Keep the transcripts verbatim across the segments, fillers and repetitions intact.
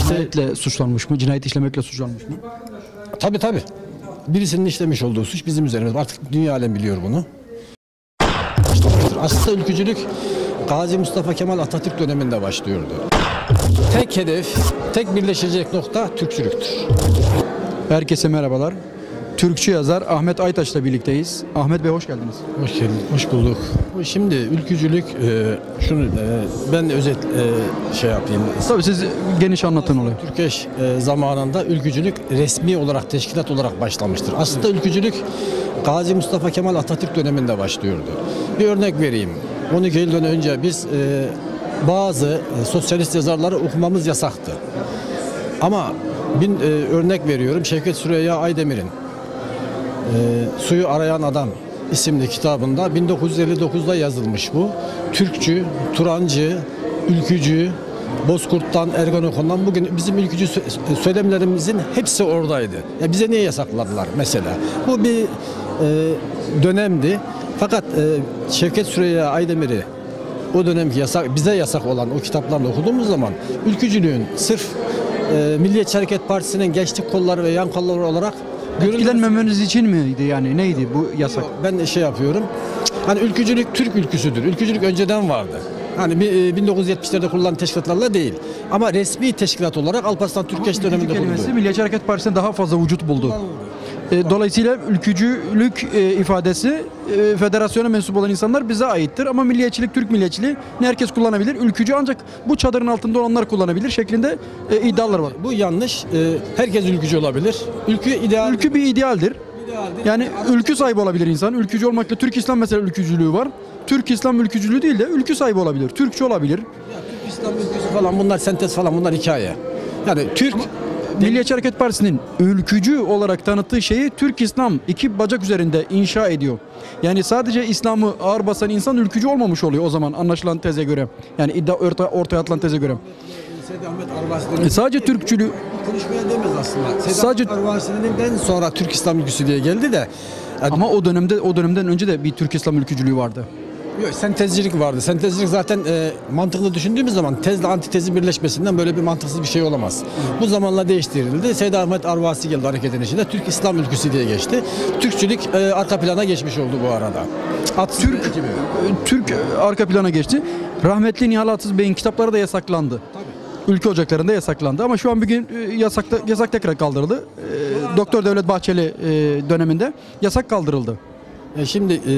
Cinayetle suçlanmış mı? Cinayet işlemekle suçlanmış mı? Tabii tabii. Birisinin işlemiş olduğu suç bizim üzerimizde. Artık dünya alem biliyor bunu. Aslında ülkücülük Gazi Mustafa Kemal Atatürk döneminde başlıyordu. Tek hedef, tek birleşecek nokta Türkçülüktür. Herkese merhabalar. Türkçü yazar Ahmet Aytaş'la birlikteyiz. Ahmet Bey hoş geldiniz. Hoş geldin, hoş bulduk. Şimdi ülkücülük, e, şunu e, ben özet e, şey yapayım. Tabii siz geniş anlatın olayı. Türkeş e, zamanında ülkücülük resmi olarak, teşkilat olarak başlamıştır. Aslında ülkücülük Gazi Mustafa Kemal Atatürk döneminde başlıyordu. Bir örnek vereyim. on iki yıldan önce biz e, bazı e, sosyalist yazarları okumamız yasaktı. Ama bir e, örnek veriyorum. Şevket Süreyya Aydemir'in e, Suyu Arayan Adam isimli kitabında bin dokuz yüz elli dokuzda yazılmış bu. Türkçü, Turancı, ülkücü, Bozkurt'tan, Ergenekon'dan bugün bizim ülkücü söylemlerimizin hepsi oradaydı. Ya bize niye yasakladılar mesela? Bu bir e, dönemdi. Fakat e, Şevket Süreyya Aydemir'i o dönemki yasak, bize yasak olan o kitaplarla okuduğumuz zaman ülkücülüğün sırf e, Milliyetçi Hareket Partisi'nin gençlik kolları ve yan kolları olarak etkilenmemeniz için miydi yani? Neydi bu yasak? Ben şey yapıyorum. Hani ülkücülük Türk ülküsüdür. Ülkücülük önceden vardı. Hani bin dokuz yüz yetmişlerde kurulan teşkilatlarla değil. Ama resmi teşkilat olarak Alparslan Türkeş döneminde kuruldu. Kelimesi Milliyetçi Hareket Partisi'nde daha fazla vücut buldu. Dolayısıyla ülkücülük ifadesi federasyona mensup olan insanlar bize aittir ama milliyetçilik, Türk milliyetçiliği ne herkes kullanabilir. Ülkücü ancak bu çadırın altında olanlar kullanabilir şeklinde iddialar var. Bu yanlış. Herkes ülkücü olabilir. Ülkü ideal. Ülkü bir idealdir. Yani ülkü sahibi olabilir insan. Ülkücü olmakla Türk İslam mesela ülkücülüğü var. Türk İslam ülkücülüğü değil de ülkü sahibi olabilir. Türkçü olabilir. Ya, Türk İslam ülküsü falan bunlar sentez falan bunlar hikaye. Yani Türk Milliyetçi Hareket Partisi'nin ülkücü olarak tanıttığı şeyi Türk İslam iki bacak üzerinde inşa ediyor. Yani sadece İslam'ı ağır basan insan ülkücü olmamış oluyor o zaman anlaşılan teze göre. Yani iddia orta, ortaya atılan teze göre. E sadece Türkçülüğü konuşmaya demez aslında. Sedat sadece Arvasi'nden sonra Türk İslam ülküsü diye geldi de. Yani ama o dönemde o dönemden önce de bir Türk İslam ülkücülüğü vardı. Yok, sentezcilik vardı. Sentezcilik zaten e, mantıklı düşündüğümüz zaman tezle antitezin birleşmesinden böyle bir mantıksız bir şey olamaz. Hı. Bu zamanla değiştirildi. Seyyid Ahmet Arvasi geldi hareketin içinde. Türk İslam ülküsü diye geçti. Türkçülük e, arka plana geçmiş oldu bu arada. At Türk gibi. Türk arka plana geçti. Rahmetli Nihal Atsız Bey'in kitapları da yasaklandı. Tabii. Ülke ocaklarında yasaklandı ama şu an bir gün yasak, yasak tekrar kaldırıldı. E, Doktor Devlet Bahçeli e, döneminde yasak kaldırıldı. E şimdi e,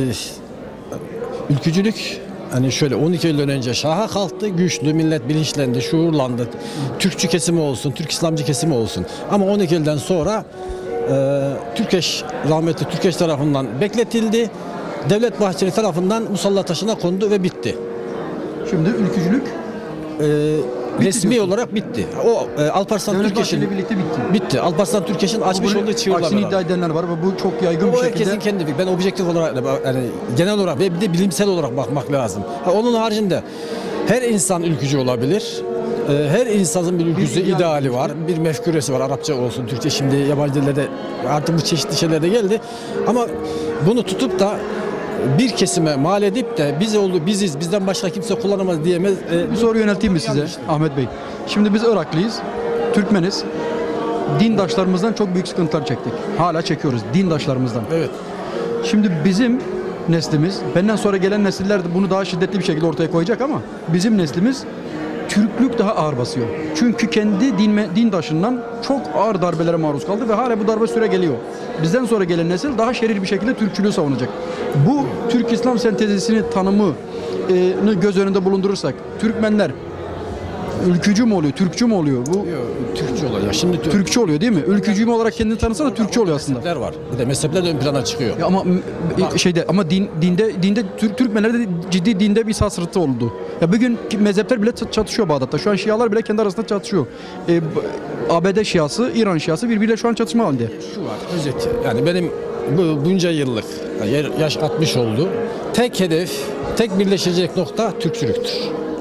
ülkücülük hani şöyle on iki yıl önce şaha kalktı, güçlü, millet bilinçlendi, şuurlandı. Türkçü kesimi olsun, Türk İslamcı kesimi olsun. Ama on iki yıldan sonra e, Türkeş, rahmetli Türkeş tarafından bekletildi. Devlet Bahçeli tarafından musalla taşına kondu ve bitti. Şimdi ülkücülük e, resmi diyorsun. Olarak bitti. O e, Alparslan Türkeş'in birlikte bitti. Bitti. Alparslan Türkeş'in açmış olduğu çığırlar. Aksini iddia edenler var ve bu çok yaygın o bir şekilde. Herkesin kendi fikri. Ben objektif olarak yani genel olarak ve bir de bilimsel olarak bakmak lazım. Ha, onun haricinde her insan ülkücü olabilir. E, her insanın bir ülkücü bir ideali var. Bir mefkuresi var. Arapça olsun, Türkçe, şimdi yabancı dillerde artık bu çeşitli şeyler de geldi. Ama bunu tutup da bir kesime mal edip de biz oldu, biziz, bizden başka kimse kullanamaz diyemez. Bir soru yönelteyim mi size yanlıştır. Ahmet Bey? Şimdi biz Iraklıyız, Türkmeniz. Dindaşlarımızdan çok büyük sıkıntılar çektik. Hala çekiyoruz dindaşlarımızdan. Evet. Şimdi bizim neslimiz, benden sonra gelen nesiller de bunu daha şiddetli bir şekilde ortaya koyacak ama bizim neslimiz Türklük daha ağır basıyor. Çünkü kendi din, dindaşından çok ağır darbelere maruz kaldı ve hala bu darbe süre geliyor. Bizden sonra gelen nesil daha şerir bir şekilde Türkçülüğü savunacak. Bu Türk İslam sentezisini tanımını göz önünde bulundurursak Türkmenler ülkücü mü oluyor, Türkçü mü oluyor? Bu Yok, Türkçü oluyor. Şimdi Türk... Türkçü oluyor değil mi? Ülkücü mü olarak kendini tanısa da Türkçü oluyor aslında. Mezhepler var. Bir de mezhepler de ön plana çıkıyor. Ya ama Bak. şeyde ama din, dinde dinde Türk Türkmenlerde ciddi dinde bir sarsıntı oldu. Ya bugün mezhepler bile çatışıyor Bağdat'ta. Şu an Şialar bile kendi arasında çatışıyor. Ee, A B D Şiası, İran Şiası birbiriyle şu an çatışma halinde. Şu var, özet. Yani benim bu bunca yıllık, yani yaş altmış oldu. Tek hedef, tek birleşecek nokta Türkçülüktür.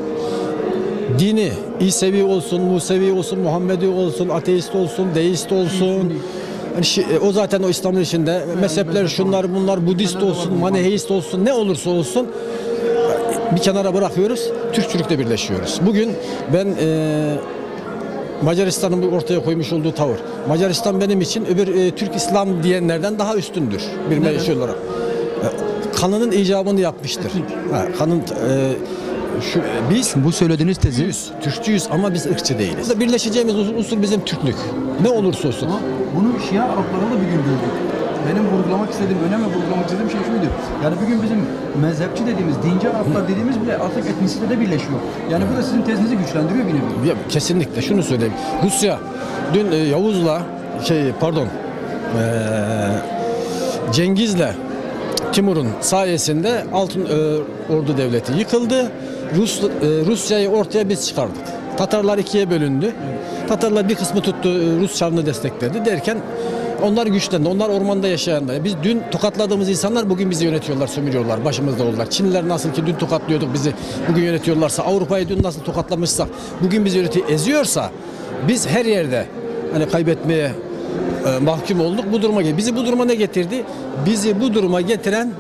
Dini, İsevi olsun, Musevi olsun, Muhammedi olsun, ateist olsun, deist olsun. Yani o zaten o İslam'ın içinde. Mezhepler şunlar bunlar, Budist olsun, Maniheist olsun, ne olursa olsun bir kenara bırakıyoruz. Türkçülükle birleşiyoruz. Bugün ben e, Macaristan'ın bu ortaya koymuş olduğu tavır. Macaristan benim için öbür e, Türk İslam diyenlerden daha üstündür. Bir meşhur olarak. E, kanının icabını yapmıştır. Ha, kanın e, şu, biz Bu söylediğiniz tezi Türkçüyüz, Türkçüyüz ama biz ırkçı değiliz. Birleşeceğimiz unsur bizim Türklük. Ne olursa olsun. ama bunu Şia Araplarında bir gün gördük. Benim vurgulamak istediğim, önemli vurgulamak istediğim şey şuydu. Yani bugün bizim mezhepçi dediğimiz, dinci Araplar dediğimiz bile artık etnisite birleşiyor. Yani bu da sizin tezinizi güçlendiriyor bir nevi. Ya, kesinlikle şunu söyleyeyim. Rusya dün e, Yavuz'la şey pardon e, Cengiz'le Timur'un sayesinde Altın e, Ordu Devleti yıkıldı. Rus, e, Rusya'yı ortaya biz çıkardık. Tatarlar ikiye bölündü. Tatarlar bir kısmı tuttu, e, Rus Çarını destekledi derken onlar güçlendi. Onlar ormanda yaşayanlar. Biz dün tokatladığımız insanlar bugün bizi yönetiyorlar, sömürüyorlar, başımızda oldular. Çinliler nasıl ki dün tokatlıyorduk bizi, bugün yönetiyorlarsa, Avrupa'yı dün nasıl tokatlamışsak, bugün bizi yönetiyor, eziyorsa biz her yerde hani kaybetmeye e, mahkum olduk. Bu duruma geldi. Bizi bu duruma ne getirdi? Bizi bu duruma getiren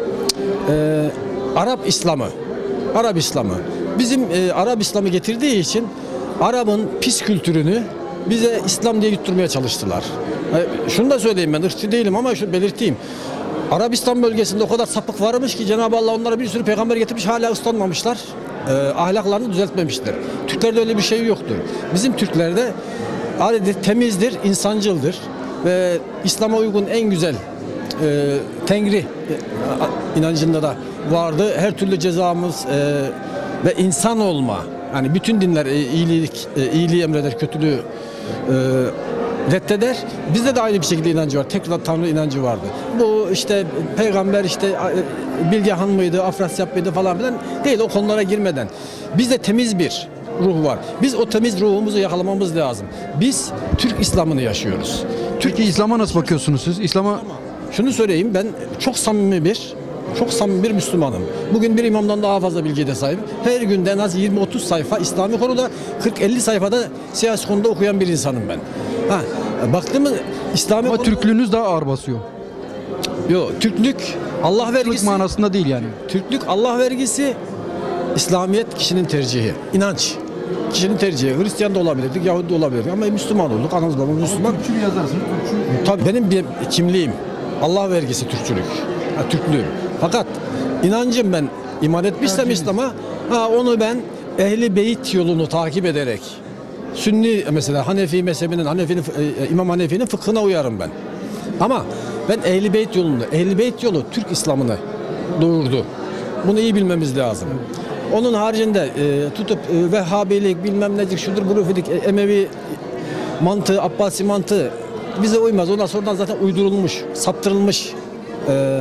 e, Arap İslam'ı. Arap İslam'ı. Bizim e, Arap İslam'ı getirdiği için Arap'ın pis kültürünü bize İslam diye yutturmaya çalıştılar. E, şunu da söyleyeyim, ben ırkçı değilim ama şunu belirteyim. Arabistan bölgesinde o kadar sapık varmış ki Cenab-ı Allah onlara bir sürü peygamber getirmiş, hala ıslanmamışlar. E, ahlaklarını düzeltmemişler. Türklerde öyle bir şey yoktur. Bizim Türklerde adet temizdir, insancıldır ve İslam'a uygun en güzel e, Tengri e, inancında da vardı. Her türlü cezamız e, ve insan olma. Yani bütün dinler e, iyilik, e, iyiliği emreder, kötülüğü e, reddeder. Bizde de aynı bir şekilde inancı var. Tek Tanrı inancı vardı. Bu işte peygamber işte e, Bilgehan mıydı, Afrasyap mıydı falan filan değil, o konulara girmeden. Bizde temiz bir ruh var. Biz o temiz ruhumuzu yakalamamız lazım. Biz Türk İslam'ını yaşıyoruz. Türkiye İslam'a nasıl bakıyorsunuz siz? İslam'a Şunu söyleyeyim, ben çok samimi bir çok samimi bir Müslümanım. Bugün bir imamdan daha fazla bilgiye de sahibim. Her günde en az yirmi otuz sayfa İslami konuda, kırk elli sayfada siyasi konuda okuyan bir insanım ben. Ha, baktığımız İslami ama konu... Türklüğünüz daha ağır basıyor. Yok, Türklük Allah Türk vergisi. manasında değil yani. Türklük Allah vergisi, İslamiyet kişinin tercihi, inanç. Kişinin tercihi. Hristiyan da olabilirdik, Yahudi de olabilirdik ama Müslüman olduk. Anamız babamız Müslüman. Türkçü yazarsınız. Türkçü. Tabii benim bir kimliğim Allah vergisi Türkçülük. Ha, Türklüğüm. Fakat inancım, ben iman etmişsem İslam'a, ha, onu ben Ehli Beyt yolunu takip ederek Sünni mesela Hanefi mezhebinin, Hanefi'nin, e, İmam Hanefi'nin fıkhına uyarım ben. Ama ben Ehli Beyt yolunu, Ehli Beyt yolu Türk İslam'ını doğurdu. Bunu iyi bilmemiz lazım. Onun haricinde e, tutup e, Vehhabilik bilmem nedir, şudur burufilik, e, Emevi mantığı, Abbasi mantığı bize uymaz. Ondan sonradan zaten uydurulmuş, saptırılmış e,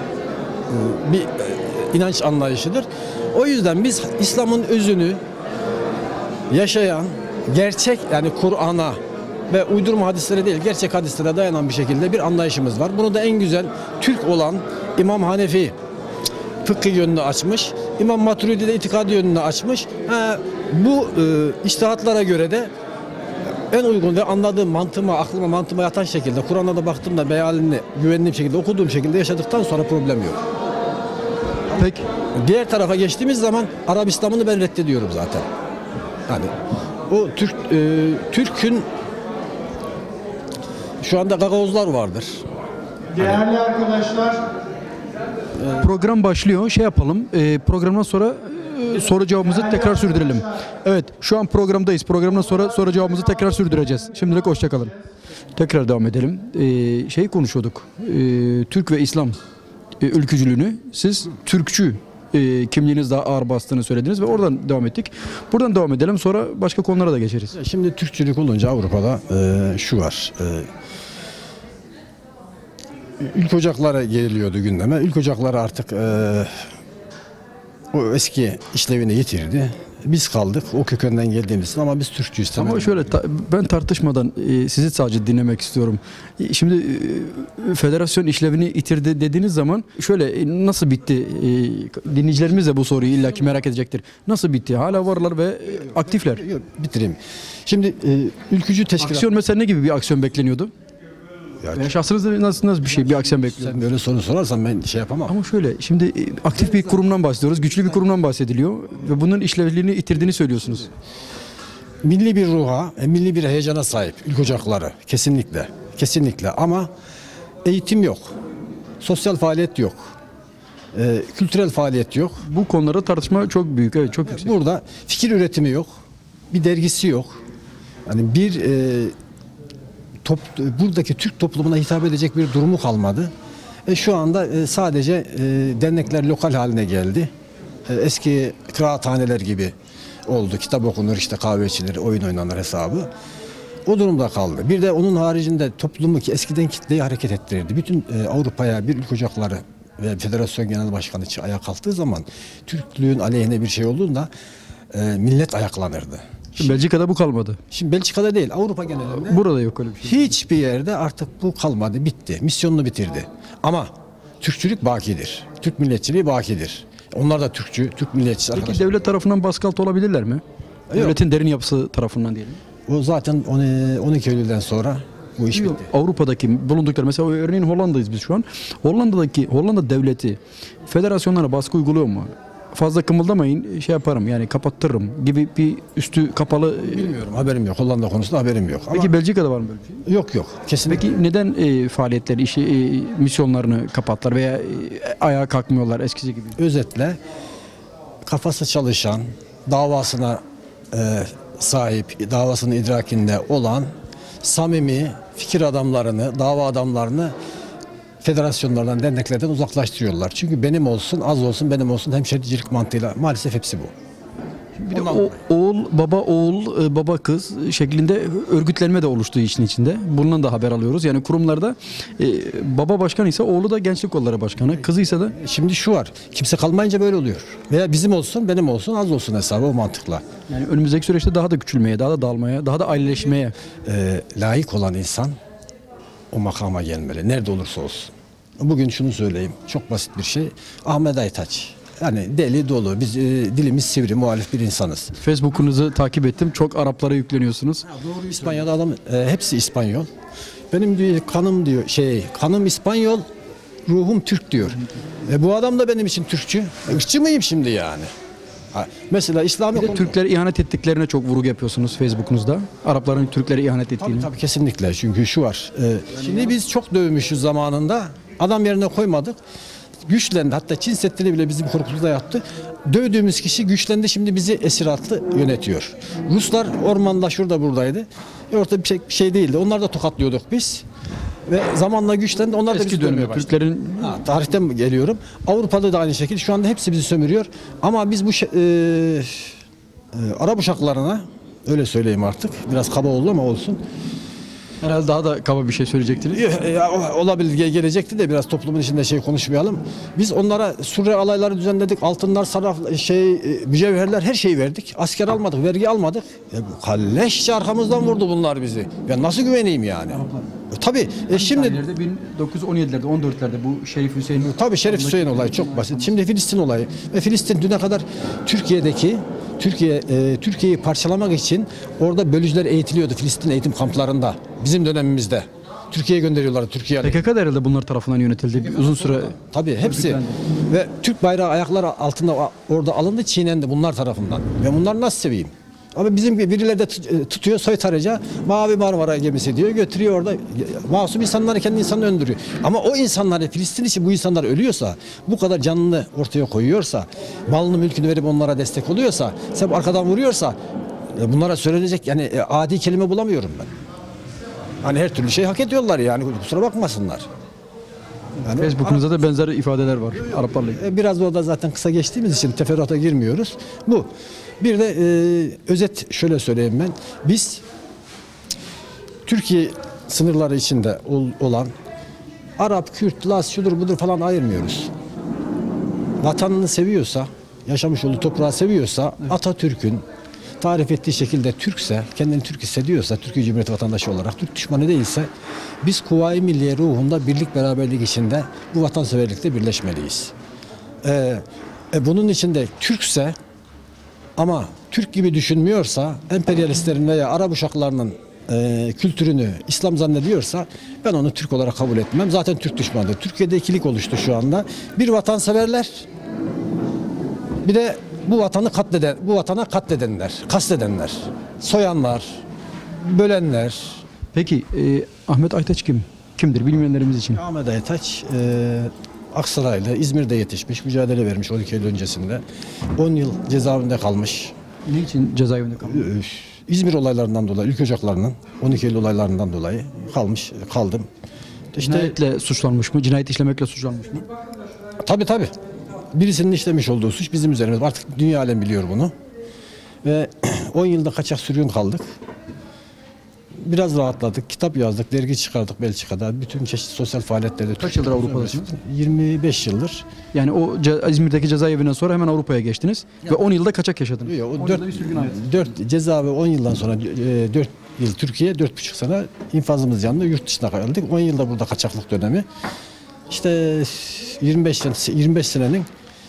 bir e, inanç anlayışıdır. O yüzden biz İslam'ın özünü yaşayan, gerçek yani Kur'an'a ve uydurma hadislere değil, gerçek hadislere dayanan bir şekilde bir anlayışımız var. Bunu da en güzel Türk olan İmam Hanefi fıkıh yönünü açmış. İmam Maturidi de itikadi yönünü açmış. Ha, bu e, içtihatlara göre de en uygun ve anladığım, mantığıma, aklıma, mantığıma yatan şekilde Kur'an'a da baktığımda mealini güvendiğim şekilde okuduğum şekilde yaşadıktan sonra problem yok. Peki. Diğer tarafa geçtiğimiz zaman Arap İslam'ını ben reddediyorum zaten. Yani o Türk e, Türk'ün şu anda Gagavuzlar vardır. Değerli arkadaşlar, Program başlıyor. Şey yapalım. E, programdan sonra e, soru cevabımızı tekrar sürdürelim. Evet, şu an programdayız. Programdan sonra soru cevabımızı tekrar sürdüreceğiz. Şimdilik hoşça kalın. Tekrar devam edelim. E, şey konuşuyorduk. E, Türk ve İslam e, ülkücülüğünü. Siz Türkçü e, kimliğiniz daha ağır bastığını söylediniz ve oradan devam ettik. Buradan devam edelim. Sonra başka konulara da geçeriz. Şimdi Türkçülük olunca Avrupa'da e, şu var. E, ülke ocakları geliyordu gündeme. Ülke ocakları artık e, o eski işlevini yitirdi. Biz kaldık o kökenden geldiğimiz için ama biz Türkçüyüz. Ama şöyle ta- ben tartışmadan e, sizi sadece dinlemek istiyorum. E, şimdi e, federasyon işlevini yitirdi dediğiniz zaman şöyle e, nasıl bitti? E, dinleyicilerimiz de bu soruyu illaki merak edecektir. Nasıl bitti? Hala varlar ve e, aktifler. Yok, bitireyim. Şimdi e, ülkücü teşkilat. Aksiyon mesela ne gibi bir aksiyon bekleniyordu? Ya, Veya şahsınızda nasıl, nasıl bir şey, bir aksiyon bekliyor? sen böyle soru sorarsan ben şey yapamam. Ama şöyle, şimdi e, aktif bir kurumdan bahsediyoruz, güçlü bir kurumdan bahsediliyor ve bunun işlevliğini yitirdiğini söylüyorsunuz. milli bir ruha, e, milli bir heyecana sahip ilk ocakları kesinlikle. Kesinlikle ama eğitim yok. Sosyal faaliyet yok. E, kültürel faaliyet yok. Bu konularda tartışma çok büyük. Evet, çok yüksek. Burada fikir üretimi yok. Bir dergisi yok. Yani bir e, top, buradaki Türk toplumuna hitap edecek bir durumu kalmadı. E, şu anda e, sadece e, dernekler lokal haline geldi. E, eski kıraathaneler gibi oldu. Kitap okunur, işte kahve içilir, oyun oynanır hesabı. O durumda kaldı. Bir de onun haricinde toplumu ki eskiden kitleyi hareket ettirirdi. Bütün e, Avrupa'ya bir ülke ocakları ve Federasyon Genel Başkanı ayağa kalktığı zaman Türklüğün aleyhine bir şey olduğunda e, millet ayaklanırdı. Şimdi Belçika'da bu kalmadı. Şimdi Belçika'da değil, Avrupa genelinde Burada yok öyle bir şey. hiçbir yerde artık bu kalmadı, bitti. Misyonunu bitirdi. Ama Türkçülük bakidir. Türk milletçiliği bakidir. Onlar da Türkçü, Türk milletçisi Peki arkadaşlar. devlet tarafından baskı altı olabilirler mi? Devletin derin yapısı tarafından diyelim. O zaten on iki Eylül'den sonra bu iş bitti. Avrupa'daki bulundukları mesela örneğin Hollanda'dayız biz şu an. Hollanda'daki Hollanda devleti federasyonlara baskı uyguluyor mu? Fazla kımıldamayın şey yaparım yani kapattırırım gibi bir üstü kapalı. Bilmiyorum, haberim yok. Hollanda konusunda haberim yok. Ama Peki Belçika'da var mı böyle bir şey? yok yok. Kesinlikle. Peki neden e, faaliyetleri, işi, e, misyonlarını kapattılar veya e, ayağa kalkmıyorlar eskisi gibi? Özetle kafası çalışan, davasına e, sahip, davasının idrakinde olan samimi fikir adamlarını, dava adamlarını federasyonlardan, derneklerden uzaklaştırıyorlar. Çünkü benim olsun, az olsun, benim olsun hemşericilik mantığıyla maalesef hepsi bu. Bir de o, oğul, baba oğul, e, baba kız şeklinde örgütlenme de oluştuğu işin içinde. Bundan da haber alıyoruz. Yani kurumlarda e, baba başkan ise oğlu da gençlik kolları başkanı, kızı ise de Şimdi şu var, kimse kalmayınca böyle oluyor. Veya bizim olsun, benim olsun, az olsun hesabı o mantıkla. yani önümüzdeki süreçte daha da küçülmeye, daha da dağılmaya, daha da aileleşmeye. Ee, layık olan insan o makama gelmeli. Nerede olursa olsun. Bugün şunu söyleyeyim. Çok basit bir şey. Ahmet Aytaç. Yani deli dolu. Biz e, dilimiz sivri, muhalif bir insanız. Facebook'unuzu takip ettim. Çok Araplara yükleniyorsunuz. Doğru İspanya'da adam e, hepsi İspanyol. Benim diyor kanım diyor şey kanım İspanyol, ruhum Türk diyor. E, bu adam da benim için Türkçü. E, ırkçı mıyım şimdi yani? Ha, mesela İslami Bir de Türklere ihanet ettiklerine çok vurgu yapıyorsunuz Facebook'unuzda. Arapların Türklere ihanet ettiğini. Tabii, tabii kesinlikle. Çünkü şu var. e, şimdi biz çok dövmüşüz zamanında. Adam yerine koymadık. Güçlendi. Hatta Çin Seddi'ni bile bizim korkulukta yaptı. Dövdüğümüz kişi güçlendi. Şimdi bizi esir altı yönetiyor. Ruslar ormanda şurada buradaydı. E ortada bir şey, bir şey değildi. Onlar da tokatlıyorduk biz. Ve zamanla güçlendi. Onlar da Eski bizi dönemde dövmeye başladı. Türklerin Ha, tarihten geliyorum. Avrupa'da da aynı şekilde. Şu anda hepsi bizi sömürüyor. Ama biz bu şey, e, e, Arap uşaklarına öyle söyleyeyim artık. Biraz kaba oldu ama olsun. herhalde daha da kaba bir şey söyleyecektiniz. Ya, olabilir ge- gelecekti de biraz toplumun içinde şey konuşmayalım. Biz onlara surre alayları düzenledik. Altınlar, saraf, şey, e, mücevherler her şeyi verdik. Asker almadık, vergi almadık. E, bu kalleşçe arkamızdan vurdu bunlar bizi. Ben nasıl güveneyim yani? E, tabii e, şimdi bin dokuz yüz on yedilerde, on dörtlerde bu Şerif Hüseyin tabii Şerif Hüseyin olayı çok basit. Şimdi Filistin olayı ve Filistin düne kadar Türkiye'deki Türkiye e, Türkiye'yi parçalamak için orada bölücüler eğitiliyordu Filistin eğitim kamplarında. Bizim dönemimizde. Türkiye'ye gönderiyorlardı Türkiye'ye. P K K da herhalde bunlar tarafından yönetildi uzun süre. Tabii hepsi Örgütlendi. ve Türk bayrağı ayakları altında orada alındı, çiğnendi bunlar tarafından. Ve bunları nasıl seveyim? Ama bizim birileri de tut- tutuyor soytarıca Mavi Marmara gemisi diyor, götürüyor orada masum insanları, kendi insanını öldürüyor. Ama o insanları, Filistin için bu insanlar ölüyorsa, bu kadar canını ortaya koyuyorsa, malını mülkünü verip onlara destek oluyorsa, sen arkadan vuruyorsa e, bunlara söylenecek yani e, adi kelime bulamıyorum ben. Hani her türlü şey hak ediyorlar yani, kusura bakmasınlar. Yani Facebook'unuzda da benzer ifadeler var Araplarla ilgili. E, Biraz orada zaten kısa geçtiğimiz için teferruata girmiyoruz. Bu. Bir de e, özet şöyle söyleyeyim ben. Biz Türkiye sınırları içinde ol, olan Arap, Kürt, Laz, şudur budur falan ayırmıyoruz. Vatanını seviyorsa, yaşamış olduğu toprağı seviyorsa, Atatürk'ün tarif ettiği şekilde Türkse, kendini Türk hissediyorsa, Türkiye Cumhuriyeti vatandaşı olarak, Türk düşmanı değilse, biz Kuvayi Milliye ruhunda birlik beraberlik içinde bu vatanseverlikte birleşmeliyiz. Ee, e, bunun içinde Türkse ama Türk gibi düşünmüyorsa, emperyalistlerin veya Arap uşaklarının e, kültürünü İslam zannediyorsa ben onu Türk olarak kabul etmem. Zaten Türk düşmanıdır. Türkiye'de ikilik oluştu şu anda. Bir vatanseverler, bir de bu vatanı katleden, bu vatana katledenler, kastedenler, soyanlar, bölenler. Peki e, Ahmet Aytaç kim? Kimdir bilmeyenlerimiz için? Ahmet Aytaç e, Aksaray'da, İzmir'de yetişmiş, mücadele vermiş on iki Eylül öncesinde. on yıl cezaevinde kalmış. Ne için cezaevinde kaldı? Üf, İzmir olaylarından dolayı, ülke ocaklarının on iki Eylül olaylarından dolayı kalmış, kaldım. İşte Cinayetle suçlanmış mı? Cinayet işlemekle suçlanmış mı? tabii tabii. Birisinin işlemiş olduğu suç bizim üzerimizde. Artık dünya alem biliyor bunu. Ve on yılda kaçak sürgün kaldık. Biraz rahatladık. Kitap yazdık, dergi çıkardık Belçika'da. Bütün çeşitli sosyal faaliyetlerde. Kaç yıldır Avrupa'dasınız? yirmi beş yıldır. Yani o ce- İzmir'deki cezaevinden sonra hemen Avrupa'ya geçtiniz ve on yılda kaçak yaşadınız. Yok, on o dört, yılda bir sürgün hayatı. dört cezaevi on yıldan sonra e, dört yıl Türkiye, dört buçuk sene infazımız yanında yurt dışına kaldık. on yılda burada kaçaklık dönemi. İşte yirmi beş sene- yirmi beş senenin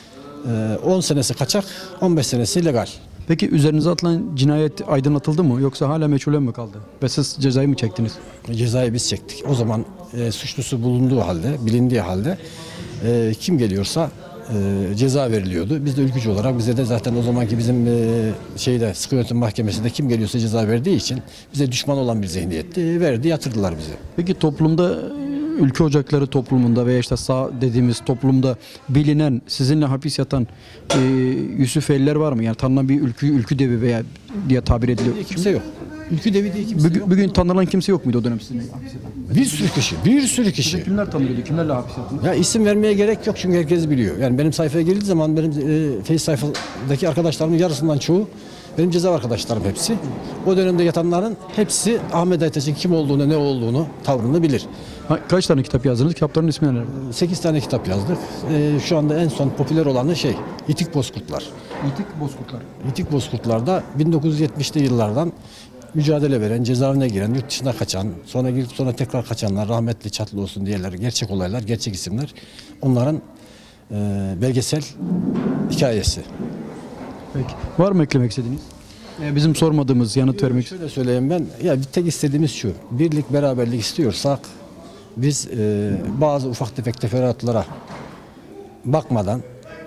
e, on senesi kaçak, on beş senesi legal. Peki üzerinize atılan cinayet aydınlatıldı mı yoksa hala meçhule mi kaldı? Ve siz cezayı mı çektiniz? Cezayı biz çektik. O zaman e, suçlusu bulunduğu halde, bilindiği halde e, kim geliyorsa e, ceza veriliyordu. Biz de ülkücü olarak bize de zaten o zamanki bizim e, şeyde sıkı yönetim mahkemesinde kim geliyorsa ceza verdiği için bize düşman olan bir zihniyetti. Verdi, yatırdılar bizi. Peki toplumda ülke ocakları toplumunda veya işte sağ dediğimiz toplumda bilinen sizinle hapis yatan e, Yusufeliler var mı? Yani tanınan bir ülkü ülkü devi veya diye tabir ediliyor. Kimse yok. Ülkü devi diye kimse Bugün, yok. bugün tanınan kimse yok muydu o dönem sizinle hapis yatan? Bir sürü kişi, bir sürü kişi. Kimler tanıyordu? Kimlerle hapis yattınız? Ya isim vermeye gerek yok çünkü herkes biliyor. Yani benim sayfaya girdiği zaman benim e, Face sayfadaki arkadaşlarımın yarısından çoğu benim cezaevi arkadaşlarım hepsi. O dönemde yatanların hepsi Ahmet Aytaç'ın kim olduğunu, ne olduğunu, tavrını bilir. Ha, kaç tane kitap yazdınız? Kitapların ismi neler? sekiz tane kitap yazdık. E, şu anda en son popüler olanı şey, İtik Bozkurtlar. İtik Bozkurtlar. İtik Bozkurtlar'da bin dokuz yüz yetmişli yıllardan mücadele veren, cezaevine giren, yurt dışına kaçan, sonra girip sonra tekrar kaçanlar, rahmetli Çatlı olsun diyeler, gerçek olaylar, gerçek isimler. Onların e, belgesel hikayesi. Peki. Var mı eklemek istediğiniz? Ee, bizim sormadığımız yanıt vermek Şöyle söyleyeyim ben, ya bir tek istediğimiz şu, birlik, beraberlik istiyorsak biz e, bazı ufak tefek teferruatlara bakmadan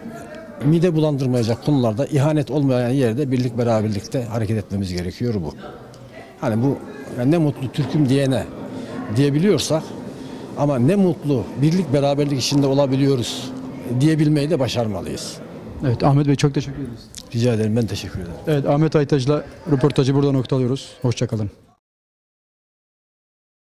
mide bulandırmayacak konularda ihanet olmayan yerde birlik beraberlikte hareket etmemiz gerekiyor bu. Hani bu yani ne mutlu Türk'üm diyene diyebiliyorsak ama ne mutlu birlik beraberlik içinde olabiliyoruz diyebilmeyi de başarmalıyız. Evet Ahmet Bey çok teşekkür ederiz. Rica ederim, ben teşekkür ederim. Evet Ahmet Aytaç'la röportajı burada noktalıyoruz. Hoşça kalın.